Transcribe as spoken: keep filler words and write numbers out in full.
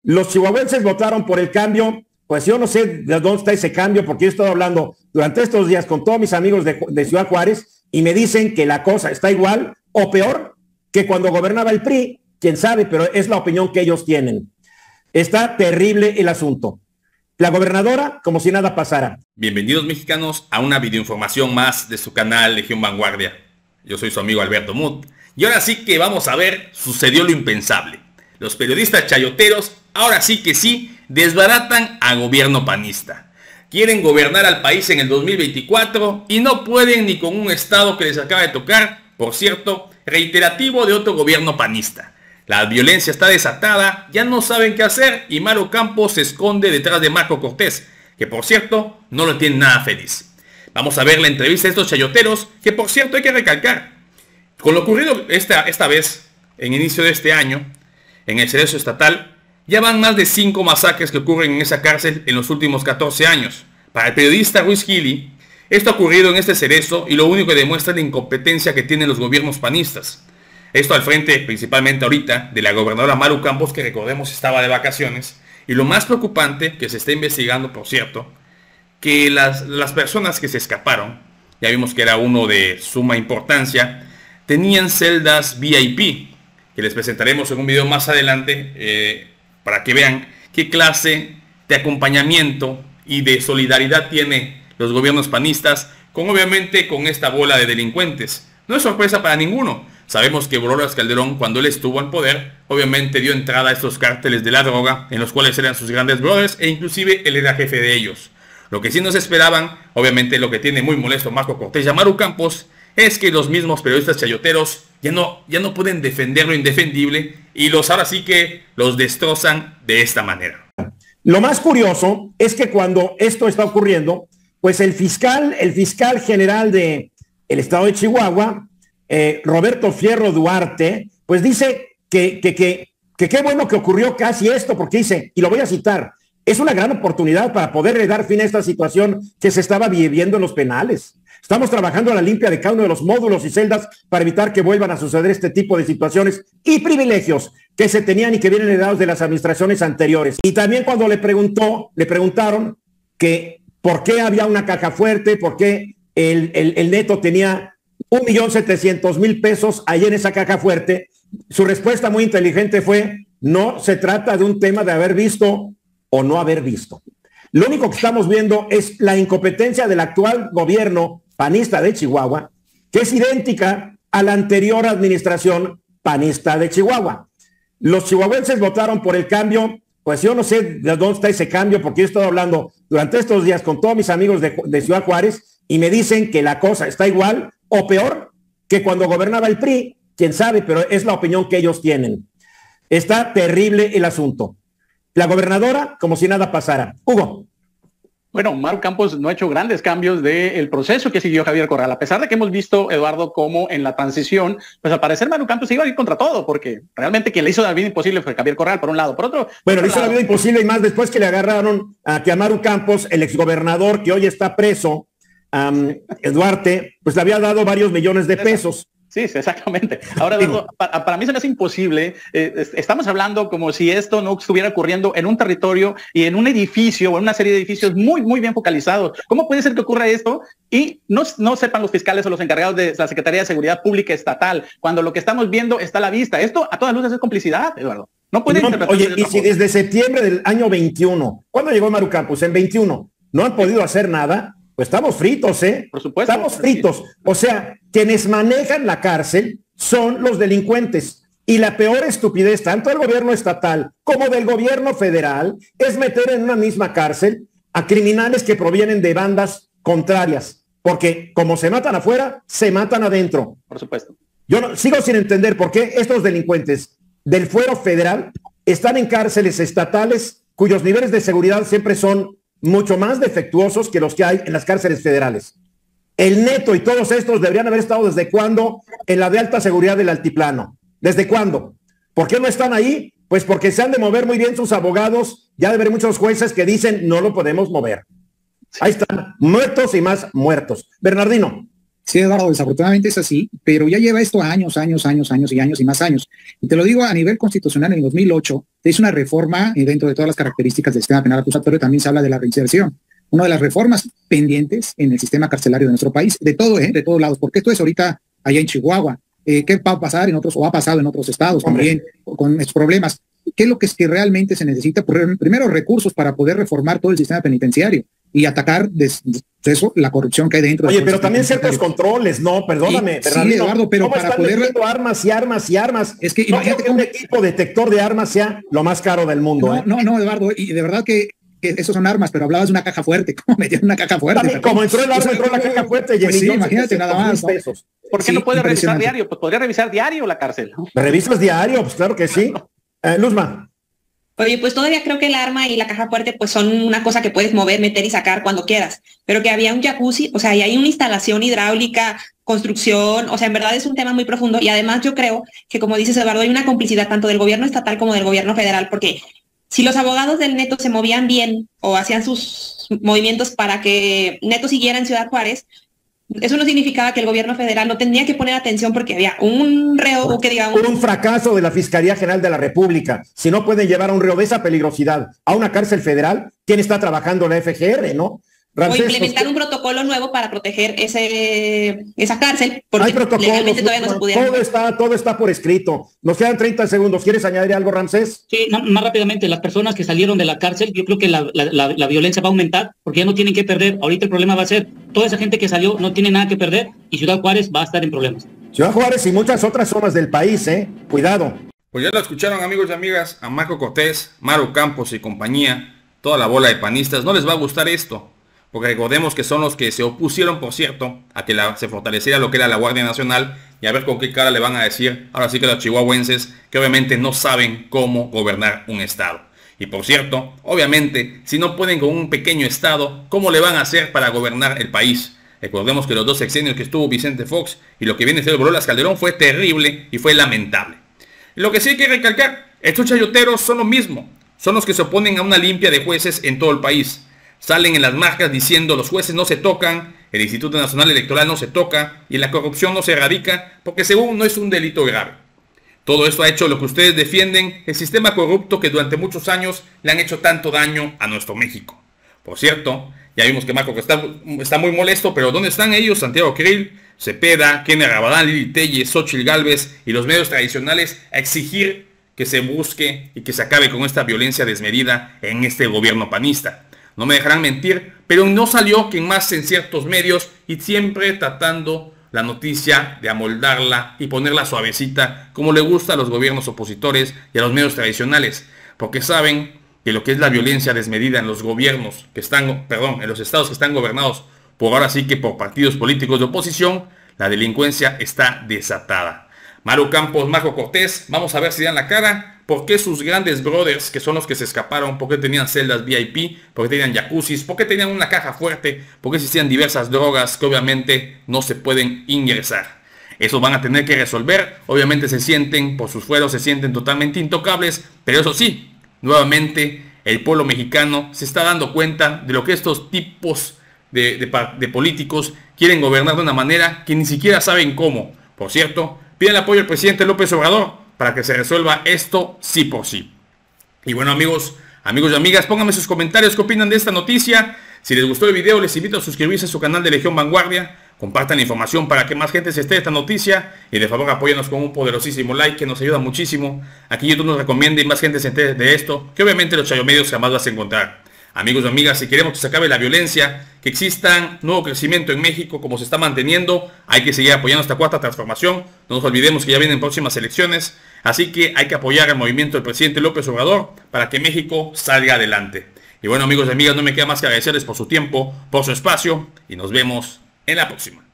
Los chihuahuenses votaron por el cambio. Pues yo no sé de dónde está ese cambio, porque yo he estado hablando durante estos días con todos mis amigos de, de Ciudad Juárez y me dicen que la cosa está igual o peor que cuando gobernaba el P R I. Quién sabe, pero es la opinión que ellos tienen. Está terrible el asunto. La gobernadora, como si nada pasara. Bienvenidos, mexicanos, a una videoinformación más de su canal Legión Vanguardia. Yo soy su amigo Alberto Muth. Y ahora sí que vamos a ver, sucedió lo impensable. Los periodistas chayoteros, ahora sí que sí, desbaratan a gobierno panista. Quieren gobernar al país en el dos mil veinticuatro y no pueden ni con un estado que les acaba de tocar, por cierto, reiterativo de otro gobierno panista. La violencia está desatada, ya no saben qué hacer y Maru Campos se esconde detrás de Marco Cortés, que por cierto no lo tiene nada feliz. Vamos a ver la entrevista de estos chayoteros, que por cierto hay que recalcar. Con lo ocurrido esta, esta vez, en inicio de este año, en el Cerezo Estatal, ya van más de cinco masacres que ocurren en esa cárcel en los últimos catorce años. Para el periodista Ruiz Gili, esto ha ocurrido en este cerezo y lo único que demuestra la incompetencia que tienen los gobiernos panistas. Esto al frente, principalmente ahorita, de la gobernadora Maru Campos, que recordemos estaba de vacaciones. Y lo más preocupante, que se está investigando, por cierto, que las, las personas que se escaparon, ya vimos que era uno de suma importancia, tenían celdas V I P, que les presentaremos en un video más adelante, eh, para que vean qué clase de acompañamiento y de solidaridad tiene los gobiernos panistas, con obviamente con esta bola de delincuentes. No es sorpresa para ninguno. Sabemos que Borolas Calderón, cuando él estuvo al poder, obviamente dio entrada a estos cárteles de la droga, en los cuales eran sus grandes brothers, e inclusive él era jefe de ellos. Lo que sí nos esperaban, obviamente lo que tiene muy molesto Marco Cortés y a Maru Campos, es que los mismos periodistas chayoteros ya no, ya no pueden defender lo indefendible, y los ahora sí que los destrozan de esta manera. Lo más curioso es que cuando esto está ocurriendo, pues el fiscal, el fiscal general del estado de Chihuahua, Eh, Roberto Fierro Duarte, pues dice que que, que, que qué bueno que ocurrió casi esto, porque dice, y lo voy a citar, es una gran oportunidad para poderle dar fin a esta situación que se estaba viviendo en los penales. Estamos trabajando a la limpia de cada uno de los módulos y celdas para evitar que vuelvan a suceder este tipo de situaciones y privilegios que se tenían y que vienen heredados de las administraciones anteriores. Y también cuando le preguntó, le preguntaron que por qué había una caja fuerte, por qué el, el, el neto tenía un millón setecientos mil pesos ahí en esa caja fuerte, su respuesta muy inteligente fue, no se trata de un tema de haber visto o no haber visto. Lo único que estamos viendo es la incompetencia del actual gobierno panista de Chihuahua, que es idéntica a la anterior administración panista de Chihuahua. Los chihuahuenses votaron por el cambio. Pues yo no sé de dónde está ese cambio, porque yo he estado hablando durante estos días con todos mis amigos de, de Ciudad Juárez y me dicen que la cosa está igual o peor que cuando gobernaba el P R I. Quién sabe, pero es la opinión que ellos tienen. Está terrible el asunto. La gobernadora, como si nada pasara. Hugo. Bueno, Maru Campos no ha hecho grandes cambios del proceso que siguió Javier Corral, a pesar de que hemos visto, Eduardo, cómo en la transición, pues al parecer Maru Campos se iba a ir contra todo, porque realmente quien le hizo la vida imposible fue Javier Corral, por un lado. Por otro, bueno, por le hizo lado, la vida imposible y más después que le agarraron a que a Maru Campos, el exgobernador que hoy está preso, um, Duarte, pues le había dado varios millones de pesos. Sí, sí, exactamente. Ahora, Eduardo, para, para mí se me hace imposible. Eh, estamos hablando como si esto no estuviera ocurriendo en un territorio y en un edificio o en una serie de edificios muy, muy bien focalizados. ¿Cómo puede ser que ocurra esto y no, no sepan los fiscales o los encargados de la Secretaría de Seguridad Pública Estatal cuando lo que estamos viendo está a la vista? Esto a todas luces es complicidad, Eduardo. No puede no, Oye, y si desde septiembre del año veintiuno, ¿cuándo llegó Maru Campos? En veintiuno, no han podido hacer nada. Pues estamos fritos, ¿eh? Por supuesto. Estamos fritos. O sea, quienes manejan la cárcel son los delincuentes. Y la peor estupidez, tanto del gobierno estatal como del gobierno federal, es meter en una misma cárcel a criminales que provienen de bandas contrarias. Porque como se matan afuera, se matan adentro. Por supuesto. Yo no, sigo sin entender por qué estos delincuentes del fuero federal están en cárceles estatales cuyos niveles de seguridad siempre son mucho más defectuosos que los que hay en las cárceles federales. El Neto y todos estos deberían haber estado desde cuándo en la de alta seguridad del altiplano. ¿Desde cuándo? ¿Por qué no están ahí? Pues porque se han de mover muy bien sus abogados. Ya de ver muchos jueces que dicen no lo podemos mover. Ahí están, muertos y más muertos. Bernardino. Sí, Eduardo, desafortunadamente es así, pero ya lleva esto años, años, años, años y años y más años. Y te lo digo a nivel constitucional, en el dos mil ocho se hizo una reforma y dentro de todas las características del sistema penal acusatorio también se habla de la reinserción. Una de las reformas pendientes en el sistema carcelario de nuestro país, de todo, ¿eh? de todos lados, porque esto es ahorita allá en Chihuahua. Eh, ¿Qué va a pasar en otros, o ha pasado en otros estados también con estos problemas? ¿Qué es lo que, es que realmente se necesita? Primero, recursos para poder reformar todo el sistema penitenciario y atacar des, des, eso, la corrupción que hay dentro. Oye, pero también ciertos controles, ¿no? Perdóname. Sí, sí, Eduardo, pero ¿cómo para están poder... metiendo armas y armas y armas? Es que no imagínate que un equipo detector de armas sea lo más caro del mundo. No, ¿eh? no, no, Eduardo, y de verdad que que esos son armas, pero hablabas de una caja fuerte, ¿cómo metieron una caja fuerte? También, como entró el arma, o sea, entró la caja fuerte. Pues sí, imagínate nada más. ¿No? ¿Por qué sí, no puede revisar diario? Pues podría revisar diario la cárcel, ¿no? ¿Revisas diario? Pues claro que sí. Eh, Luzma. Oye, pues todavía creo que el arma y la caja fuerte pues son una cosa que puedes mover, meter y sacar cuando quieras, pero que había un jacuzzi, o sea, y hay una instalación hidráulica, construcción, o sea, en verdad es un tema muy profundo y además yo creo que, como dices, Eduardo, hay una complicidad tanto del gobierno estatal como del gobierno federal, porque si los abogados del Neto se movían bien o hacían sus movimientos para que Neto siguiera en Ciudad Juárez, eso no significaba que el gobierno federal no tendría que poner atención porque había un reo o que diga un... un fracaso de la Fiscalía General de la República. Si no pueden llevar a un reo de esa peligrosidad a una cárcel federal, ¿quién está trabajando en la F G R, no? Ramsés, o implementar un protocolo nuevo para proteger ese, esa cárcel, porque hay protocolos, legalmente todavía no se pudiera. Todo está, todo está por escrito. Nos quedan treinta segundos. ¿Quieres añadir algo, Ramsés? Sí, no, más rápidamente, las personas que salieron de la cárcel, yo creo que la, la, la, la violencia va a aumentar, porque ya no tienen que perder. Ahorita el problema va a ser, toda esa gente que salió no tiene nada que perder, y Ciudad Juárez va a estar en problemas. Ciudad Juárez y muchas otras zonas del país, ¿eh? Cuidado. Pues ya lo escucharon, amigos y amigas, a Marco Cortés, Maru Campos y compañía, toda la bola de panistas. No les va a gustar esto, porque recordemos que son los que se opusieron, por cierto, a que la, se fortaleciera lo que era la Guardia Nacional, y a ver con qué cara le van a decir ahora sí que los chihuahuenses, que obviamente no saben cómo gobernar un estado. Y por cierto, obviamente, si no pueden con un pequeño estado, ¿cómo le van a hacer para gobernar el país? Recordemos que los dos sexenios que estuvo Vicente Fox y lo que viene siendo Borolas Calderón fue terrible y fue lamentable. Lo que sí hay que recalcar, estos chayoteros son lo mismo, son los que se oponen a una limpia de jueces en todo el país. Salen en las marcas diciendo los jueces no se tocan, el Instituto Nacional Electoral no se toca y la corrupción no se erradica porque según no es un delito grave. Todo esto ha hecho lo que ustedes defienden, el sistema corrupto que durante muchos años le han hecho tanto daño a nuestro México. Por cierto, ya vimos que Marco está, está muy molesto, pero ¿dónde están ellos? Santiago Krill, Cepeda, Kenia Rabadán, Lili Telles, Xochitl Gálvez y los medios tradicionales a exigir que se busque y que se acabe con esta violencia desmedida en este gobierno panista. No me dejarán mentir, pero no salió quien más en ciertos medios y siempre tratando la noticia de amoldarla y ponerla suavecita como le gusta a los gobiernos opositores y a los medios tradicionales, porque saben que lo que es la violencia desmedida en los gobiernos que están, perdón, en los estados que están gobernados por ahora sí que por partidos políticos de oposición, la delincuencia está desatada. Maru Campos, Marco Cortés, vamos a ver si dan la cara. ¿Por qué sus grandes brothers, que son los que se escaparon? ¿Por qué tenían celdas V I P? ¿Por qué tenían jacuzzis? ¿Por qué tenían una caja fuerte? ¿Por qué existían diversas drogas que obviamente no se pueden ingresar? Eso van a tener que resolver. Obviamente se sienten, por sus fueros, se sienten totalmente intocables. Pero eso sí, nuevamente el pueblo mexicano se está dando cuenta de lo que estos tipos de, de, de políticos quieren gobernar de una manera que ni siquiera saben cómo. Por cierto, piden el apoyo al presidente López Obrador para que se resuelva esto sí por sí. Y bueno, amigos, amigos y amigas, pónganme sus comentarios qué opinan de esta noticia. Si les gustó el video, les invito a suscribirse a su canal de Legión Vanguardia. Compartan la información para que más gente se esté de esta noticia. Y de favor apóyanos con un poderosísimo like que nos ayuda muchísimo. Aquí YouTube nos recomienda y más gente se entere de esto, que obviamente los chayomedios jamás vas a encontrar. Amigos y amigas, si queremos que se acabe la violencia, que exista nuevo crecimiento en México como se está manteniendo, hay que seguir apoyando esta cuarta transformación. No nos olvidemos que ya vienen próximas elecciones, así que hay que apoyar el movimiento del presidente López Obrador para que México salga adelante. Y bueno, amigos y amigas, no me queda más que agradecerles por su tiempo, por su espacio y nos vemos en la próxima.